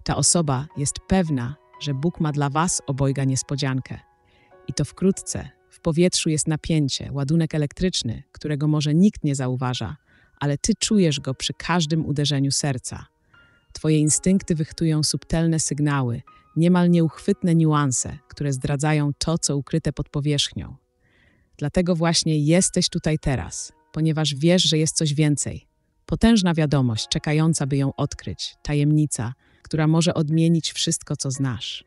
Ta osoba jest pewna, że Bóg ma dla was obojga niespodziankę. I to wkrótce. W powietrzu jest napięcie, ładunek elektryczny, którego może nikt nie zauważa, ale ty czujesz go przy każdym uderzeniu serca. Twoje instynkty wychwytują subtelne sygnały, niemal nieuchwytne niuanse, które zdradzają to, co ukryte pod powierzchnią. Dlatego właśnie jesteś tutaj teraz, ponieważ wiesz, że jest coś więcej. Potężna wiadomość, czekająca, by ją odkryć, tajemnica, która może odmienić wszystko, co znasz.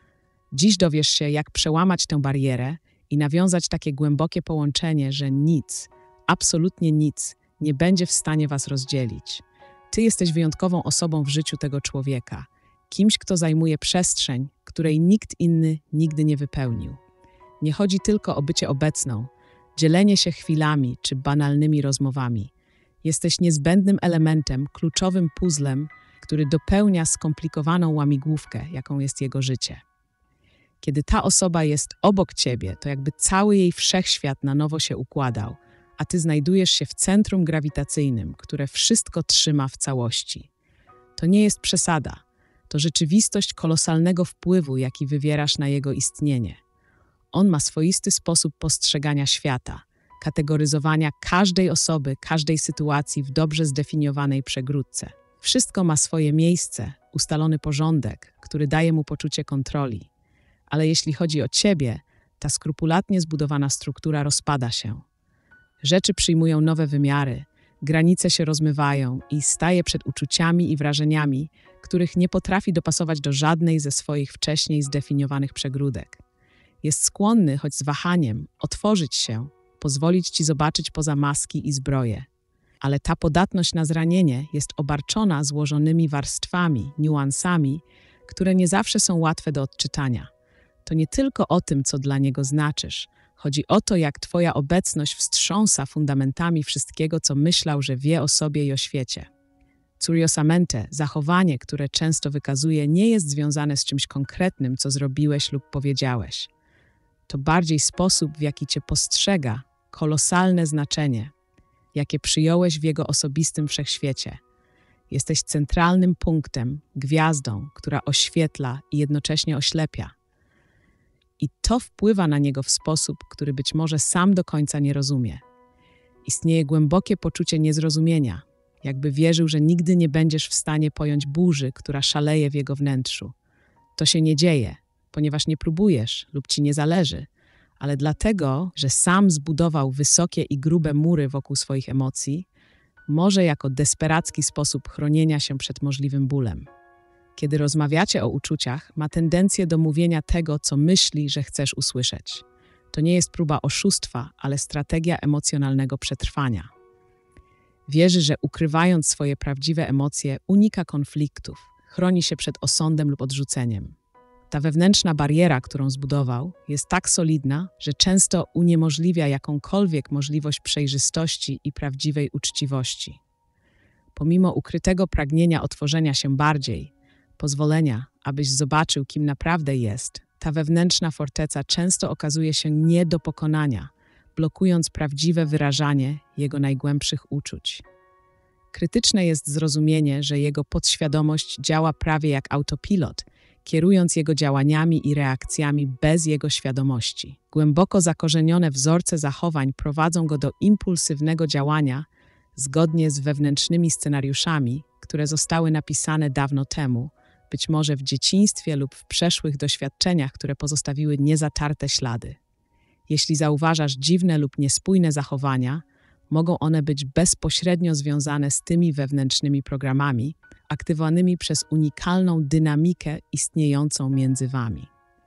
Dziś dowiesz się, jak przełamać tę barierę i nawiązać takie głębokie połączenie, że nic, absolutnie nic, nie będzie w stanie was rozdzielić. Ty jesteś wyjątkową osobą w życiu tego człowieka, kimś, kto zajmuje przestrzeń, której nikt inny nigdy nie wypełnił. Nie chodzi tylko o bycie obecną, dzielenie się chwilami czy banalnymi rozmowami. Jesteś niezbędnym elementem, kluczowym puzzlem, który dopełnia skomplikowaną łamigłówkę, jaką jest jego życie. Kiedy ta osoba jest obok ciebie, to jakby cały jej wszechświat na nowo się układał, a ty znajdujesz się w centrum grawitacyjnym, które wszystko trzyma w całości. To nie jest przesada, to rzeczywistość kolosalnego wpływu, jaki wywierasz na jego istnienie. On ma swoisty sposób postrzegania świata, kategoryzowania każdej osoby, każdej sytuacji w dobrze zdefiniowanej przegródce. Wszystko ma swoje miejsce, ustalony porządek, który daje mu poczucie kontroli. Ale jeśli chodzi o ciebie, ta skrupulatnie zbudowana struktura rozpada się. Rzeczy przyjmują nowe wymiary, granice się rozmywają i staje przed uczuciami i wrażeniami, których nie potrafi dopasować do żadnej ze swoich wcześniej zdefiniowanych przegródek. Jest skłonny, choć z wahaniem, otworzyć się, pozwolić ci zobaczyć poza maski i zbroje. Ale ta podatność na zranienie jest obarczona złożonymi warstwami, niuansami, które nie zawsze są łatwe do odczytania. To nie tylko o tym, co dla niego znaczysz. Chodzi o to, jak twoja obecność wstrząsa fundamentami wszystkiego, co myślał, że wie o sobie i o świecie. Curiosamente, zachowanie, które często wykazuje, nie jest związane z czymś konkretnym, co zrobiłeś lub powiedziałeś. To bardziej sposób, w jaki cię postrzega, kolosalne znaczenie, jakie przyjąłeś w jego osobistym wszechświecie. Jesteś centralnym punktem, gwiazdą, która oświetla i jednocześnie oślepia. I to wpływa na niego w sposób, który być może sam do końca nie rozumie. Istnieje głębokie poczucie niezrozumienia, jakby wierzył, że nigdy nie będziesz w stanie pojąć burzy, która szaleje w jego wnętrzu. To się nie dzieje, ponieważ nie próbujesz lub ci nie zależy, ale dlatego, że sam zbudował wysokie i grube mury wokół swoich emocji, może jako desperacki sposób chronienia się przed możliwym bólem. Kiedy rozmawiacie o uczuciach, ma tendencję do mówienia tego, co myśli, że chcesz usłyszeć. To nie jest próba oszustwa, ale strategia emocjonalnego przetrwania. Wierzy, że ukrywając swoje prawdziwe emocje, unika konfliktów, chroni się przed osądem lub odrzuceniem. Ta wewnętrzna bariera, którą zbudował, jest tak solidna, że często uniemożliwia jakąkolwiek możliwość przejrzystości i prawdziwej uczciwości. Pomimo ukrytego pragnienia otworzenia się bardziej, pozwolenia, abyś zobaczył, kim naprawdę jest, ta wewnętrzna forteca często okazuje się nie do pokonania, blokując prawdziwe wyrażanie jego najgłębszych uczuć. Krytyczne jest zrozumienie, że jego podświadomość działa prawie jak autopilot, kierując jego działaniami i reakcjami bez jego świadomości. Głęboko zakorzenione wzorce zachowań prowadzą go do impulsywnego działania zgodnie z wewnętrznymi scenariuszami, które zostały napisane dawno temu, być może w dzieciństwie lub w przeszłych doświadczeniach, które pozostawiły niezatarte ślady. Jeśli zauważasz dziwne lub niespójne zachowania, mogą one być bezpośrednio związane z tymi wewnętrznymi programami, aktywowanymi przez unikalną dynamikę istniejącą między wami.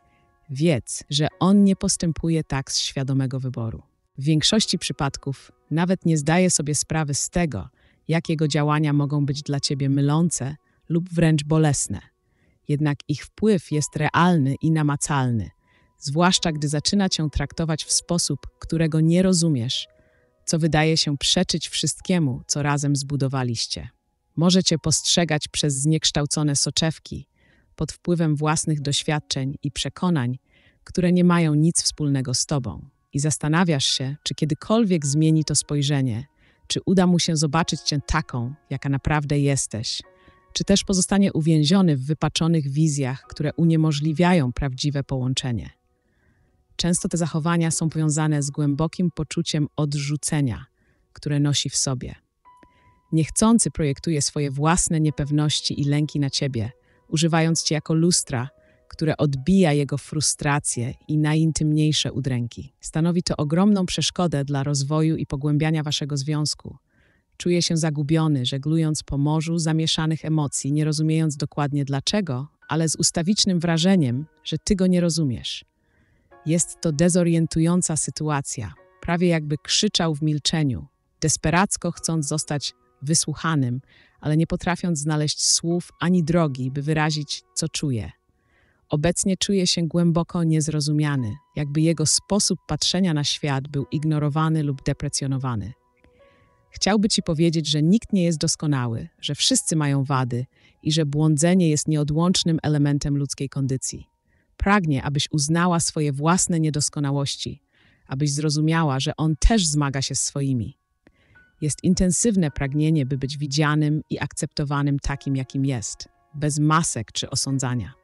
Wiedz, że on nie postępuje tak z świadomego wyboru. W większości przypadków nawet nie zdaje sobie sprawy z tego, jak jego działania mogą być dla ciebie mylące lub wręcz bolesne. Jednak ich wpływ jest realny i namacalny, zwłaszcza gdy zaczyna cię traktować w sposób, którego nie rozumiesz, co wydaje się przeczyć wszystkiemu, co razem zbudowaliście. Może cię postrzegać przez zniekształcone soczewki, pod wpływem własnych doświadczeń i przekonań, które nie mają nic wspólnego z tobą. I zastanawiasz się, czy kiedykolwiek zmieni to spojrzenie, czy uda mu się zobaczyć cię taką, jaka naprawdę jesteś, czy też pozostanie uwięziony w wypaczonych wizjach, które uniemożliwiają prawdziwe połączenie. Często te zachowania są powiązane z głębokim poczuciem odrzucenia, które nosi w sobie. Niechcący projektuje swoje własne niepewności i lęki na ciebie, używając cię jako lustra, które odbija jego frustracje i najintymniejsze udręki. Stanowi to ogromną przeszkodę dla rozwoju i pogłębiania waszego związku. Czuje się zagubiony, żeglując po morzu zamieszanych emocji, nie rozumiejąc dokładnie dlaczego, ale z ustawicznym wrażeniem, że ty go nie rozumiesz. Jest to dezorientująca sytuacja, prawie jakby krzyczał w milczeniu, desperacko chcąc zostać wysłuchanym, ale nie potrafiąc znaleźć słów ani drogi, by wyrazić, co czuje. Obecnie czuje się głęboko niezrozumiany, jakby jego sposób patrzenia na świat był ignorowany lub deprecjonowany. Chciałby ci powiedzieć, że nikt nie jest doskonały, że wszyscy mają wady i że błądzenie jest nieodłącznym elementem ludzkiej kondycji. Pragnie, abyś uznała swoje własne niedoskonałości, abyś zrozumiała, że on też zmaga się z swoimi. Jest intensywne pragnienie, by być widzianym i akceptowanym takim, jakim jest, bez masek czy osądzania.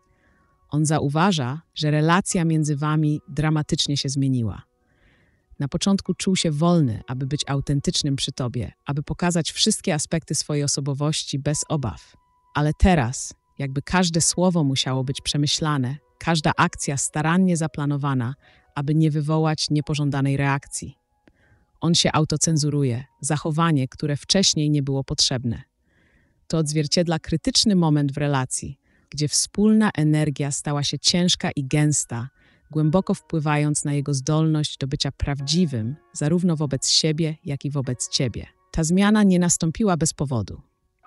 On zauważa, że relacja między wami dramatycznie się zmieniła. Na początku czuł się wolny, aby być autentycznym przy tobie, aby pokazać wszystkie aspekty swojej osobowości bez obaw. Ale teraz, jakby każde słowo musiało być przemyślane, każda akcja starannie zaplanowana, aby nie wywołać niepożądanej reakcji. On się autocenzuruje, zachowanie, które wcześniej nie było potrzebne. To odzwierciedla krytyczny moment w relacji, gdzie wspólna energia stała się ciężka i gęsta, głęboko wpływając na jego zdolność do bycia prawdziwym, zarówno wobec siebie, jak i wobec ciebie. Ta zmiana nie nastąpiła bez powodu.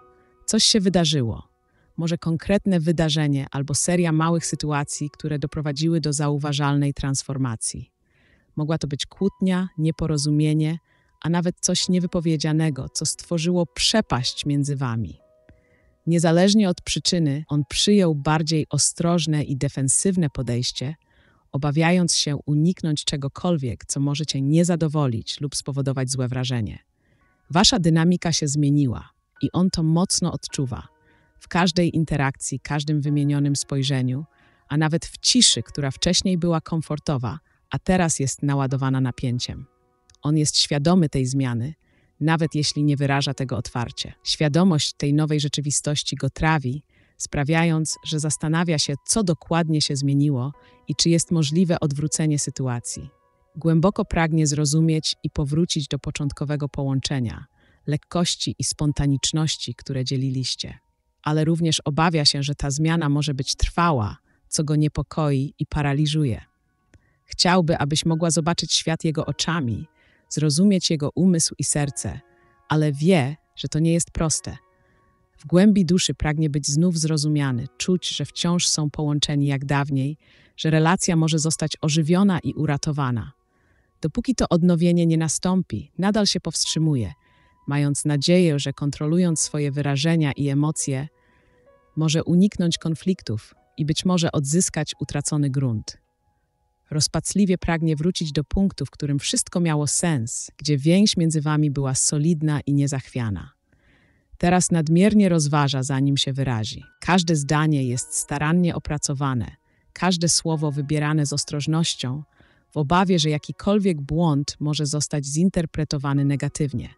Coś się wydarzyło. Może konkretne wydarzenie albo seria małych sytuacji, które doprowadziły do zauważalnej transformacji. Mogła to być kłótnia, nieporozumienie, a nawet coś niewypowiedzianego, co stworzyło przepaść między wami. Niezależnie od przyczyny, on przyjął bardziej ostrożne i defensywne podejście, obawiając się uniknąć czegokolwiek, co może cię nie zadowolić lub spowodować złe wrażenie. Wasza dynamika się zmieniła i on to mocno odczuwa. W każdej interakcji, każdym wymienionym spojrzeniu, a nawet w ciszy, która wcześniej była komfortowa, a teraz jest naładowana napięciem. On jest świadomy tej zmiany, nawet jeśli nie wyraża tego otwarcie. Świadomość tej nowej rzeczywistości go trawi, sprawiając, że zastanawia się, co dokładnie się zmieniło i czy jest możliwe odwrócenie sytuacji. Głęboko pragnie zrozumieć i powrócić do początkowego połączenia, lekkości i spontaniczności, które dzieliliście. Ale również obawia się, że ta zmiana może być trwała, co go niepokoi i paraliżuje. Chciałby, abyś mogła zobaczyć świat jego oczami, zrozumieć jego umysł i serce, ale wie, że to nie jest proste. W głębi duszy pragnie być znów zrozumiany, czuć, że wciąż są połączeni jak dawniej, że relacja może zostać ożywiona i uratowana. Dopóki to odnowienie nie nastąpi, nadal się powstrzymuje, mając nadzieję, że kontrolując swoje wyrażenia i emocje, może uniknąć konfliktów i być może odzyskać utracony grunt. Rozpaczliwie pragnie wrócić do punktu, w którym wszystko miało sens, gdzie więź między wami była solidna i niezachwiana. Teraz nadmiernie rozważa, zanim się wyrazi. Każde zdanie jest starannie opracowane, każde słowo wybierane z ostrożnością, w obawie, że jakikolwiek błąd może zostać zinterpretowany negatywnie.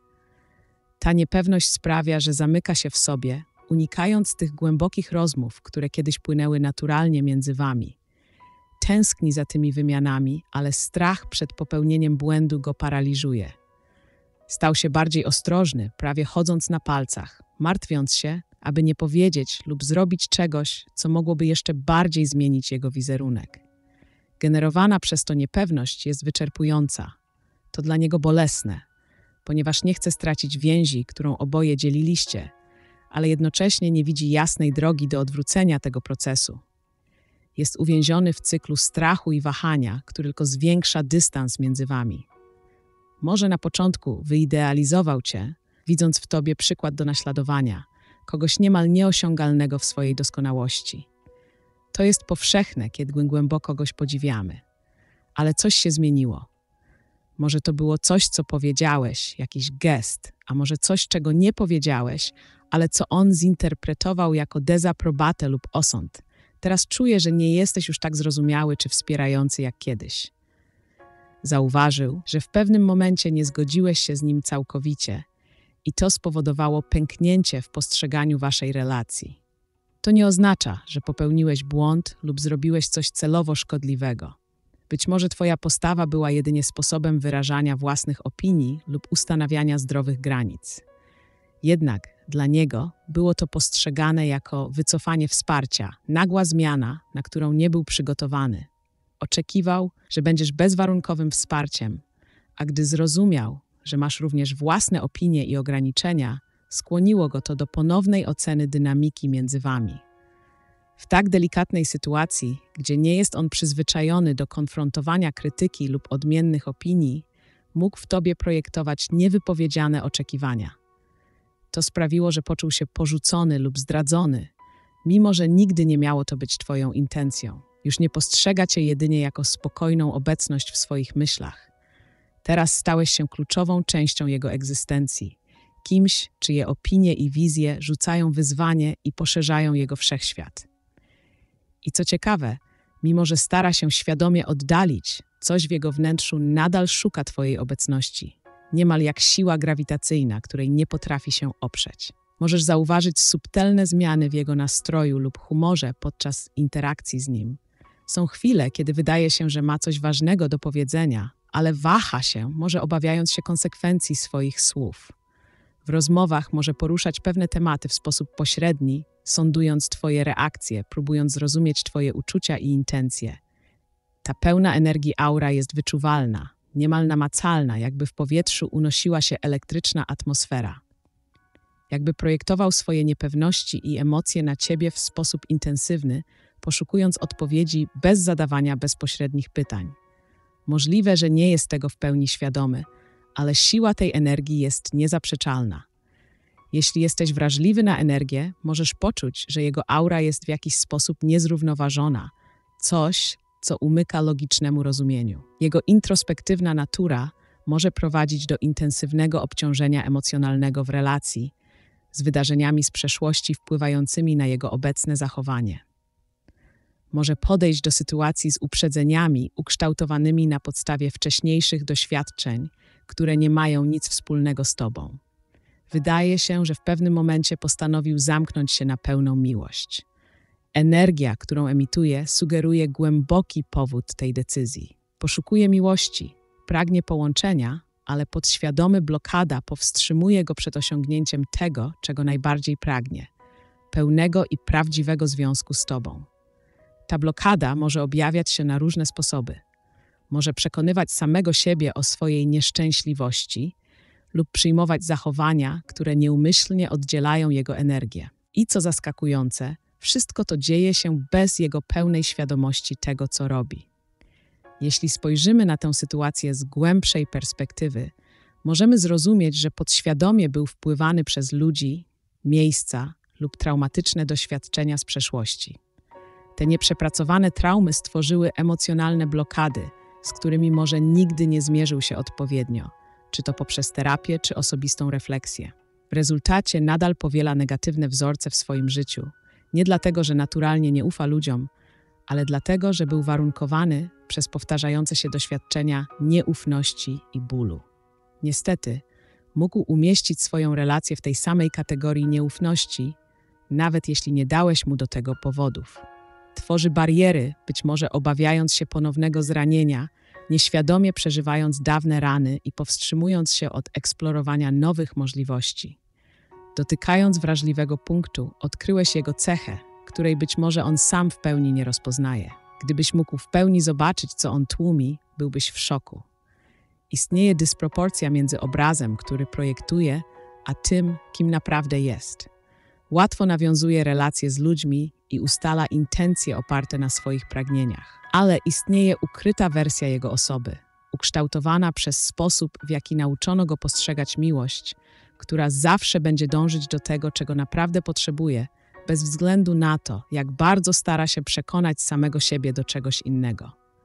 Ta niepewność sprawia, że zamyka się w sobie, unikając tych głębokich rozmów, które kiedyś płynęły naturalnie między wami. Tęskni za tymi wymianami, ale strach przed popełnieniem błędu go paraliżuje. Stał się bardziej ostrożny, prawie chodząc na palcach, martwiąc się, aby nie powiedzieć lub zrobić czegoś, co mogłoby jeszcze bardziej zmienić jego wizerunek. Generowana przez to niepewność jest wyczerpująca. To dla niego bolesne, ponieważ nie chce stracić więzi, którą oboje dzieliliście, ale jednocześnie nie widzi jasnej drogi do odwrócenia tego procesu. Jest uwięziony w cyklu strachu i wahania, który tylko zwiększa dystans między wami. Może na początku wyidealizował cię, widząc w tobie przykład do naśladowania, kogoś niemal nieosiągalnego w swojej doskonałości. To jest powszechne, kiedy głęboko kogoś podziwiamy. Ale coś się zmieniło. Może to było coś, co powiedziałeś, jakiś gest, a może coś, czego nie powiedziałeś, ale co on zinterpretował jako dezaprobatę lub osąd. Teraz czuję, że nie jesteś już tak zrozumiały czy wspierający jak kiedyś. Zauważył, że w pewnym momencie nie zgodziłeś się z nim całkowicie i to spowodowało pęknięcie w postrzeganiu waszej relacji. To nie oznacza, że popełniłeś błąd lub zrobiłeś coś celowo szkodliwego. Być może twoja postawa była jedynie sposobem wyrażania własnych opinii lub ustanawiania zdrowych granic. Jednak dla niego było to postrzegane jako wycofanie wsparcia, nagła zmiana, na którą nie był przygotowany. Oczekiwał, że będziesz bezwarunkowym wsparciem, a gdy zrozumiał, że masz również własne opinie i ograniczenia, skłoniło go to do ponownej oceny dynamiki między wami. W tak delikatnej sytuacji, gdzie nie jest on przyzwyczajony do konfrontowania krytyki lub odmiennych opinii, mógł w tobie projektować niewypowiedziane oczekiwania. To sprawiło, że poczuł się porzucony lub zdradzony, mimo że nigdy nie miało to być twoją intencją. Już nie postrzega cię jedynie jako spokojną obecność w swoich myślach. Teraz stałeś się kluczową częścią jego egzystencji, kimś, czyje opinie i wizje rzucają wyzwanie i poszerzają jego wszechświat. I co ciekawe, mimo że stara się świadomie oddalić, coś w jego wnętrzu nadal szuka twojej obecności, niemal jak siła grawitacyjna, której nie potrafi się oprzeć. Możesz zauważyć subtelne zmiany w jego nastroju lub humorze podczas interakcji z nim. Są chwile, kiedy wydaje się, że ma coś ważnego do powiedzenia, ale waha się, może obawiając się konsekwencji swoich słów. W rozmowach może poruszać pewne tematy w sposób pośredni, sądując twoje reakcje, próbując zrozumieć twoje uczucia i intencje. Ta pełna energii aura jest wyczuwalna, niemal namacalna, jakby w powietrzu unosiła się elektryczna atmosfera. Jakby projektował swoje niepewności i emocje na ciebie w sposób intensywny, poszukując odpowiedzi bez zadawania bezpośrednich pytań. Możliwe, że nie jest tego w pełni świadomy, ale siła tej energii jest niezaprzeczalna. Jeśli jesteś wrażliwy na energię, możesz poczuć, że jego aura jest w jakiś sposób niezrównoważona, coś, co umyka logicznemu rozumieniu. Jego introspektywna natura może prowadzić do intensywnego obciążenia emocjonalnego w relacji, z wydarzeniami z przeszłości wpływającymi na jego obecne zachowanie. Może podejść do sytuacji z uprzedzeniami ukształtowanymi na podstawie wcześniejszych doświadczeń, które nie mają nic wspólnego z tobą. Wydaje się, że w pewnym momencie postanowił zamknąć się na pełną miłość. Energia, którą emituje, sugeruje głęboki powód tej decyzji. Poszukuje miłości, pragnie połączenia, ale podświadomy blokada powstrzymuje go przed osiągnięciem tego, czego najbardziej pragnie – pełnego i prawdziwego związku z tobą. Ta blokada może objawiać się na różne sposoby. Może przekonywać samego siebie o swojej nieszczęśliwości lub przyjmować zachowania, które nieumyślnie oddzielają jego energię. I co zaskakujące, wszystko to dzieje się bez jego pełnej świadomości tego, co robi. Jeśli spojrzymy na tę sytuację z głębszej perspektywy, możemy zrozumieć, że podświadomie był wpływany przez ludzi, miejsca lub traumatyczne doświadczenia z przeszłości. Te nieprzepracowane traumy stworzyły emocjonalne blokady, z którymi może nigdy nie zmierzył się odpowiednio, czy to poprzez terapię, czy osobistą refleksję. W rezultacie nadal powiela negatywne wzorce w swoim życiu, nie dlatego, że naturalnie nie ufa ludziom, ale dlatego, że był warunkowany przez powtarzające się doświadczenia nieufności i bólu. Niestety, mógł umieścić swoją relację w tej samej kategorii nieufności, nawet jeśli nie dałeś mu do tego powodów. Tworzy bariery, być może obawiając się ponownego zranienia, nieświadomie przeżywając dawne rany i powstrzymując się od eksplorowania nowych możliwości. Dotykając wrażliwego punktu, odkryłeś jego cechę, której być może on sam w pełni nie rozpoznaje. Gdybyś mógł w pełni zobaczyć, co on tłumi, byłbyś w szoku. Istnieje dysproporcja między obrazem, który projektuje, a tym, kim naprawdę jest. Łatwo nawiązuje relacje z ludźmi i ustala intencje oparte na swoich pragnieniach. Ale istnieje ukryta wersja jego osoby, ukształtowana przez sposób, w jaki nauczono go postrzegać miłość, która zawsze będzie dążyć do tego, czego naprawdę potrzebuje, bez względu na to, jak bardzo stara się przekonać samego siebie do czegoś innego.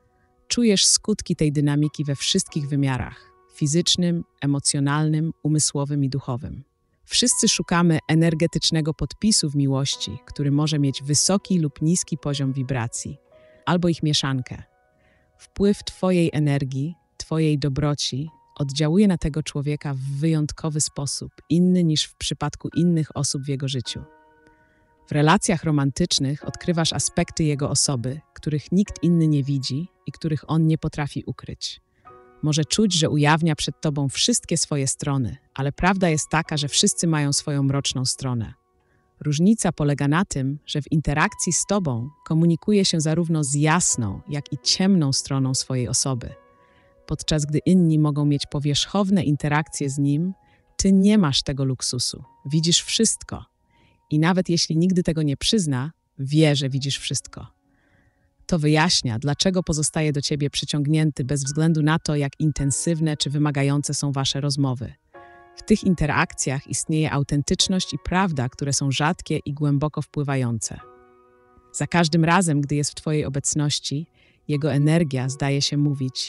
Czujesz skutki tej dynamiki we wszystkich wymiarach: fizycznym, emocjonalnym, umysłowym i duchowym. Wszyscy szukamy energetycznego podpisu w miłości, który może mieć wysoki lub niski poziom wibracji, albo ich mieszankę. Wpływ Twojej energii, Twojej dobroci oddziałuje na tego człowieka w wyjątkowy sposób, inny niż w przypadku innych osób w jego życiu. W relacjach romantycznych odkrywasz aspekty jego osoby, których nikt inny nie widzi i których on nie potrafi ukryć. Może czuć, że ujawnia przed tobą wszystkie swoje strony, ale prawda jest taka, że wszyscy mają swoją mroczną stronę. Różnica polega na tym, że w interakcji z tobą komunikuje się zarówno z jasną, jak i ciemną stroną swojej osoby. Podczas gdy inni mogą mieć powierzchowne interakcje z nim, ty nie masz tego luksusu. Widzisz wszystko. I nawet jeśli nigdy tego nie przyzna, wie, że widzisz wszystko. To wyjaśnia, dlaczego pozostaje do ciebie przyciągnięty bez względu na to, jak intensywne czy wymagające są wasze rozmowy. W tych interakcjach istnieje autentyczność i prawda, które są rzadkie i głęboko wpływające. Za każdym razem, gdy jest w twojej obecności, jego energia zdaje się mówić: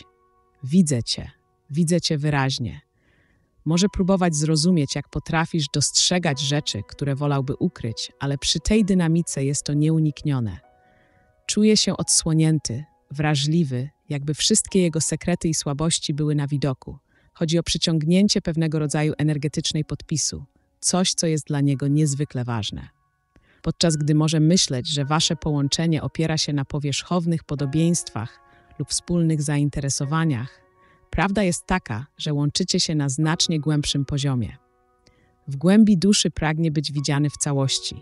widzę cię wyraźnie. Może próbować zrozumieć, jak potrafisz dostrzegać rzeczy, które wolałby ukryć, ale przy tej dynamice jest to nieuniknione. Czuje się odsłonięty, wrażliwy, jakby wszystkie jego sekrety i słabości były na widoku. Chodzi o przyciągnięcie pewnego rodzaju energetycznej podpisu, coś, co jest dla niego niezwykle ważne. Podczas gdy może myśleć, że wasze połączenie opiera się na powierzchownych podobieństwach lub wspólnych zainteresowaniach, prawda jest taka, że łączycie się na znacznie głębszym poziomie. W głębi duszy pragnie być widziany w całości.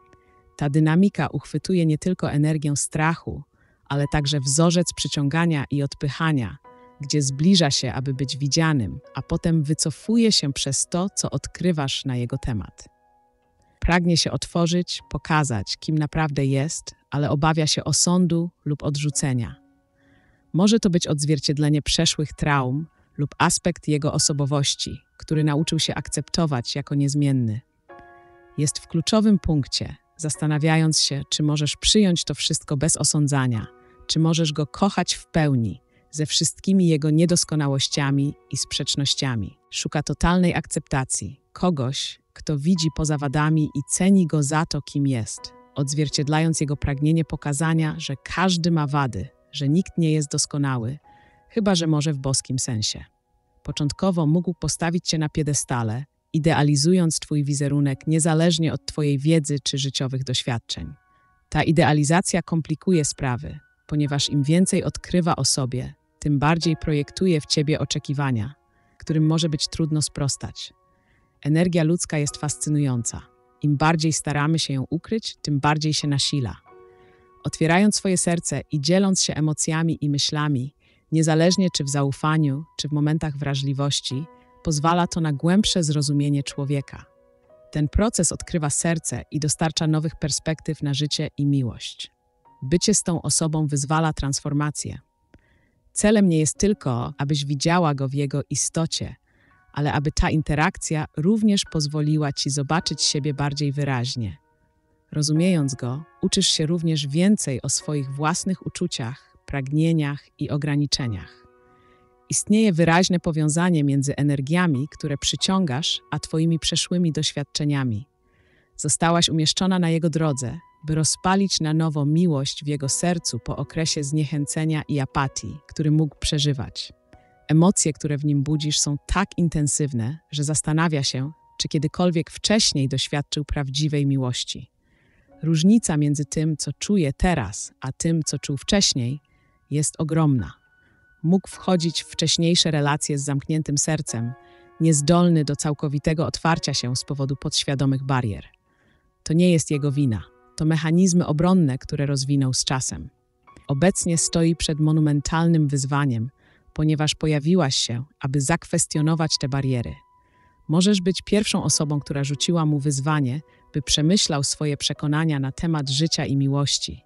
Ta dynamika uchwytuje nie tylko energię strachu, ale także wzorzec przyciągania i odpychania, gdzie zbliża się, aby być widzianym, a potem wycofuje się przez to, co odkrywasz na jego temat. Pragnie się otworzyć, pokazać, kim naprawdę jest, ale obawia się osądu lub odrzucenia. Może to być odzwierciedlenie przeszłych traum lub aspekt jego osobowości, który nauczył się akceptować jako niezmienny. Jest w kluczowym punkcie, zastanawiając się, czy możesz przyjąć to wszystko bez osądzania, czy możesz go kochać w pełni, ze wszystkimi jego niedoskonałościami i sprzecznościami. Szuka totalnej akceptacji, kogoś, kto widzi poza wadami i ceni go za to, kim jest, odzwierciedlając jego pragnienie pokazania, że każdy ma wady, że nikt nie jest doskonały, chyba że może w boskim sensie. Początkowo mógł postawić cię na piedestale, idealizując twój wizerunek niezależnie od twojej wiedzy czy życiowych doświadczeń. Ta idealizacja komplikuje sprawy, ponieważ im więcej odkrywa o sobie, tym bardziej projektuje w ciebie oczekiwania, którym może być trudno sprostać. Energia ludzka jest fascynująca. Im bardziej staramy się ją ukryć, tym bardziej się nasila. Otwierając swoje serce i dzieląc się emocjami i myślami, niezależnie czy w zaufaniu, czy w momentach wrażliwości, pozwala to na głębsze zrozumienie człowieka. Ten proces odkrywa serce i dostarcza nowych perspektyw na życie i miłość. Bycie z tą osobą wyzwala transformację. Celem nie jest tylko, abyś widziała go w jego istocie, ale aby ta interakcja również pozwoliła ci zobaczyć siebie bardziej wyraźnie. Rozumiejąc go, uczysz się również więcej o swoich własnych uczuciach, pragnieniach i ograniczeniach. Istnieje wyraźne powiązanie między energiami, które przyciągasz, a twoimi przeszłymi doświadczeniami. Zostałaś umieszczona na jego drodze, by rozpalić na nowo miłość w jego sercu po okresie zniechęcenia i apatii, który mógł przeżywać. Emocje, które w nim budzisz, są tak intensywne, że zastanawia się, czy kiedykolwiek wcześniej doświadczył prawdziwej miłości. Różnica między tym, co czuje teraz, a tym, co czuł wcześniej, jest ogromna. Mógł wchodzić w wcześniejsze relacje z zamkniętym sercem, niezdolny do całkowitego otwarcia się z powodu podświadomych barier. To nie jest jego wina. To mechanizmy obronne, które rozwinął z czasem. Obecnie stoi przed monumentalnym wyzwaniem, ponieważ pojawiłaś się, aby zakwestionować te bariery. Możesz być pierwszą osobą, która rzuciła mu wyzwanie, by przemyślał swoje przekonania na temat życia i miłości.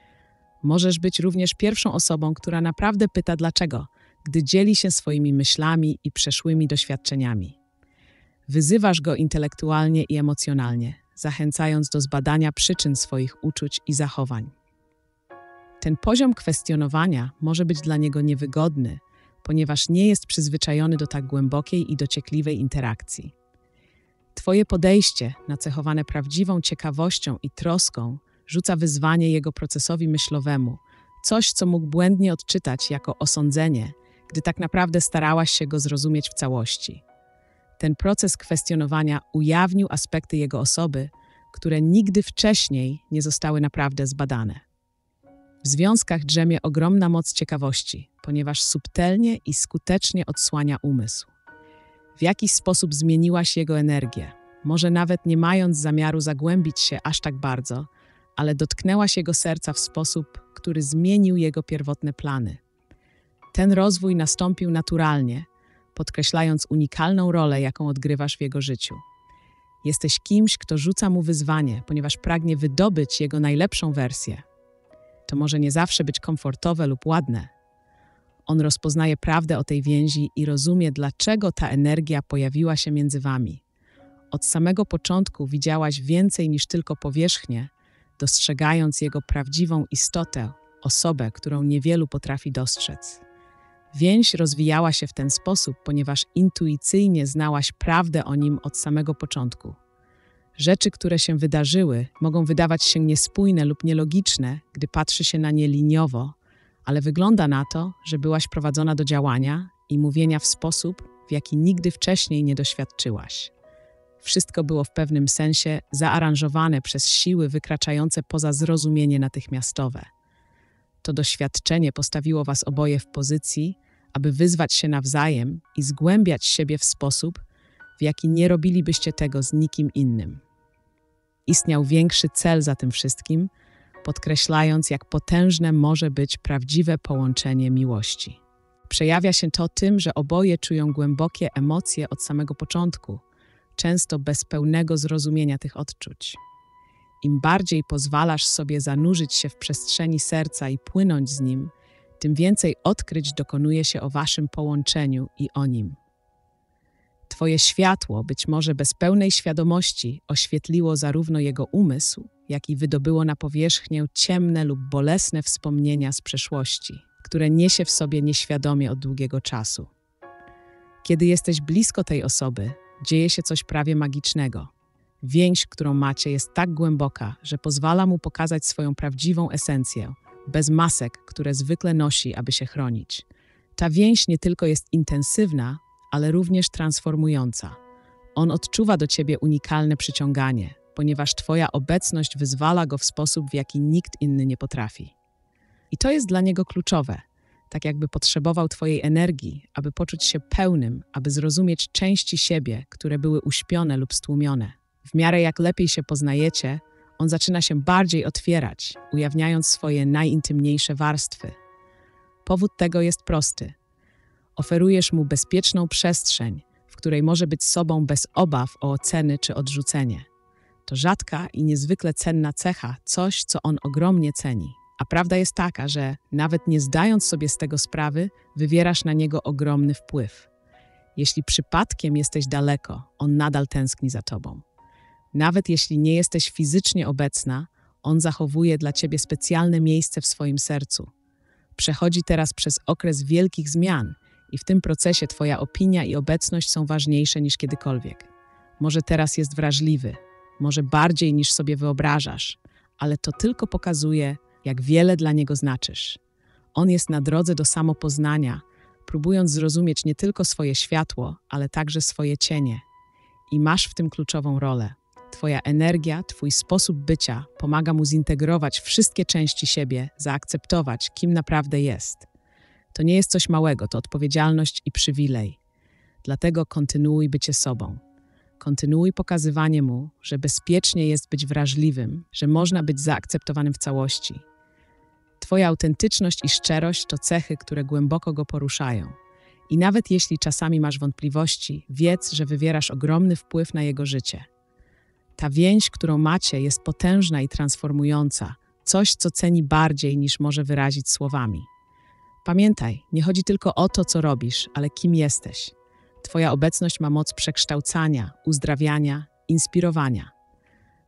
Możesz być również pierwszą osobą, która naprawdę pyta dlaczego, gdy dzieli się swoimi myślami i przeszłymi doświadczeniami. Wyzywasz go intelektualnie i emocjonalnie, zachęcając do zbadania przyczyn swoich uczuć i zachowań. Ten poziom kwestionowania może być dla niego niewygodny, ponieważ nie jest przyzwyczajony do tak głębokiej i dociekliwej interakcji. Twoje podejście, nacechowane prawdziwą ciekawością i troską, rzuca wyzwanie jego procesowi myślowemu, coś, co mógł błędnie odczytać jako osądzenie, gdy tak naprawdę starałaś się go zrozumieć w całości. Ten proces kwestionowania ujawnił aspekty jego osoby, które nigdy wcześniej nie zostały naprawdę zbadane. W związkach drzemie ogromna moc ciekawości, ponieważ subtelnie i skutecznie odsłania umysł. W jakiś sposób zmieniłaś jego energię, może nawet nie mając zamiaru zagłębić się aż tak bardzo, ale dotknęłaś jego serca w sposób, który zmienił jego pierwotne plany. Ten rozwój nastąpił naturalnie, podkreślając unikalną rolę, jaką odgrywasz w jego życiu. Jesteś kimś, kto rzuca mu wyzwanie, ponieważ pragnie wydobyć jego najlepszą wersję. To może nie zawsze być komfortowe lub ładne. On rozpoznaje prawdę o tej więzi i rozumie, dlaczego ta energia pojawiła się między wami. Od samego początku widziałaś więcej niż tylko powierzchnię, dostrzegając jego prawdziwą istotę, osobę, którą niewielu potrafi dostrzec. Więź rozwijała się w ten sposób, ponieważ intuicyjnie znałaś prawdę o nim od samego początku. Rzeczy, które się wydarzyły, mogą wydawać się niespójne lub nielogiczne, gdy patrzy się na nie liniowo, ale wygląda na to, że byłaś prowadzona do działania i mówienia w sposób, w jaki nigdy wcześniej nie doświadczyłaś. Wszystko było w pewnym sensie zaaranżowane przez siły wykraczające poza zrozumienie natychmiastowe. To doświadczenie postawiło was oboje w pozycji, aby wyzwać się nawzajem i zgłębiać siebie w sposób, w jaki nie robilibyście tego z nikim innym. Istniał większy cel za tym wszystkim, podkreślając, jak potężne może być prawdziwe połączenie miłości. Przejawia się to tym, że oboje czują głębokie emocje od samego początku, często bez pełnego zrozumienia tych odczuć. Im bardziej pozwalasz sobie zanurzyć się w przestrzeni serca i płynąć z nim, tym więcej odkryć dokonuje się o waszym połączeniu i o nim. Twoje światło, być może bez pełnej świadomości, oświetliło zarówno jego umysł, jak i wydobyło na powierzchnię ciemne lub bolesne wspomnienia z przeszłości, które niesie w sobie nieświadomie od długiego czasu. Kiedy jesteś blisko tej osoby, dzieje się coś prawie magicznego. Więź, którą macie, jest tak głęboka, że pozwala mu pokazać swoją prawdziwą esencję, bez masek, które zwykle nosi, aby się chronić. Ta więź nie tylko jest intensywna, ale również transformująca. On odczuwa do ciebie unikalne przyciąganie, ponieważ twoja obecność wyzwala go w sposób, w jaki nikt inny nie potrafi. I to jest dla niego kluczowe, tak jakby potrzebował twojej energii, aby poczuć się pełnym, aby zrozumieć części siebie, które były uśpione lub stłumione. W miarę jak lepiej się poznajecie, on zaczyna się bardziej otwierać, ujawniając swoje najintymniejsze warstwy. Powód tego jest prosty. Oferujesz mu bezpieczną przestrzeń, w której może być sobą bez obaw o oceny czy odrzucenie. To rzadka i niezwykle cenna cecha, coś, co on ogromnie ceni. A prawda jest taka, że nawet nie zdając sobie z tego sprawy, wywierasz na niego ogromny wpływ. Jeśli przypadkiem jesteś daleko, on nadal tęskni za tobą. Nawet jeśli nie jesteś fizycznie obecna, on zachowuje dla ciebie specjalne miejsce w swoim sercu. Przechodzi teraz przez okres wielkich zmian i w tym procesie twoja opinia i obecność są ważniejsze niż kiedykolwiek. Może teraz jest wrażliwy, może bardziej niż sobie wyobrażasz, ale to tylko pokazuje, jak wiele dla niego znaczysz. On jest na drodze do samopoznania, próbując zrozumieć nie tylko swoje światło, ale także swoje cienie. I masz w tym kluczową rolę. Twoja energia, twój sposób bycia pomaga mu zintegrować wszystkie części siebie, zaakceptować, kim naprawdę jest. To nie jest coś małego, to odpowiedzialność i przywilej. Dlatego kontynuuj bycie sobą. Kontynuuj pokazywanie mu, że bezpiecznie jest być wrażliwym, że można być zaakceptowanym w całości. Twoja autentyczność i szczerość to cechy, które głęboko go poruszają. I nawet jeśli czasami masz wątpliwości, wiedz, że wywierasz ogromny wpływ na jego życie. Ta więź, którą macie, jest potężna i transformująca, coś, co ceni bardziej niż może wyrazić słowami. Pamiętaj, nie chodzi tylko o to, co robisz, ale kim jesteś. Twoja obecność ma moc przekształcania, uzdrawiania, inspirowania.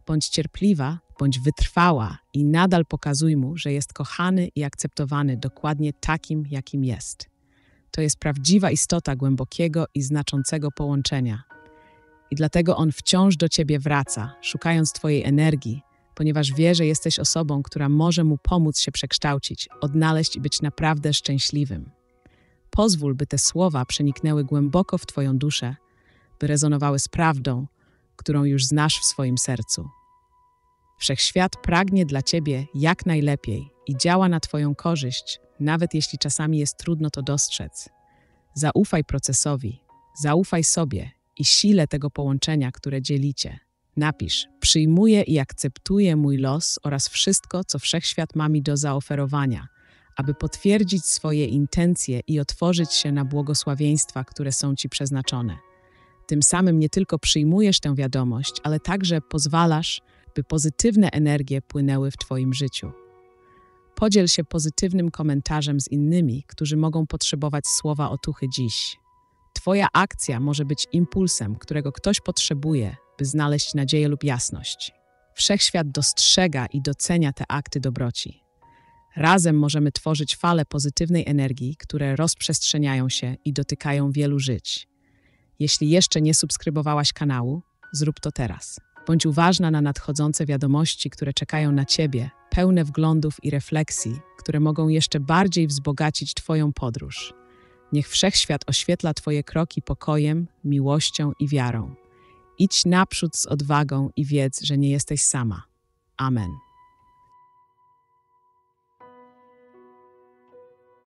Bądź cierpliwa, bądź wytrwała i nadal pokazuj mu, że jest kochany i akceptowany dokładnie takim, jakim jest. To jest prawdziwa istota głębokiego i znaczącego połączenia. I dlatego on wciąż do ciebie wraca, szukając twojej energii, ponieważ wie, że jesteś osobą, która może mu pomóc się przekształcić, odnaleźć i być naprawdę szczęśliwym. Pozwól, by te słowa przeniknęły głęboko w twoją duszę, by rezonowały z prawdą, którą już znasz w swoim sercu. Wszechświat pragnie dla ciebie jak najlepiej i działa na twoją korzyść, nawet jeśli czasami jest trudno to dostrzec. Zaufaj procesowi, zaufaj sobie i sile tego połączenia, które dzielicie. Napisz: przyjmuję i akceptuję mój los oraz wszystko, co wszechświat ma mi do zaoferowania, aby potwierdzić swoje intencje i otworzyć się na błogosławieństwa, które są ci przeznaczone. Tym samym nie tylko przyjmujesz tę wiadomość, ale także pozwalasz, by pozytywne energie płynęły w twoim życiu. Podziel się pozytywnym komentarzem z innymi, którzy mogą potrzebować słowa otuchy dziś. Twoja akcja może być impulsem, którego ktoś potrzebuje, by znaleźć nadzieję lub jasność. Wszechświat dostrzega i docenia te akty dobroci. Razem możemy tworzyć fale pozytywnej energii, które rozprzestrzeniają się i dotykają wielu żyć. Jeśli jeszcze nie subskrybowałaś kanału, zrób to teraz. Bądź uważna na nadchodzące wiadomości, które czekają na ciebie, pełne wglądów i refleksji, które mogą jeszcze bardziej wzbogacić twoją podróż. Niech wszechświat oświetla twoje kroki pokojem, miłością i wiarą. Idź naprzód z odwagą i wiedz, że nie jesteś sama. Amen.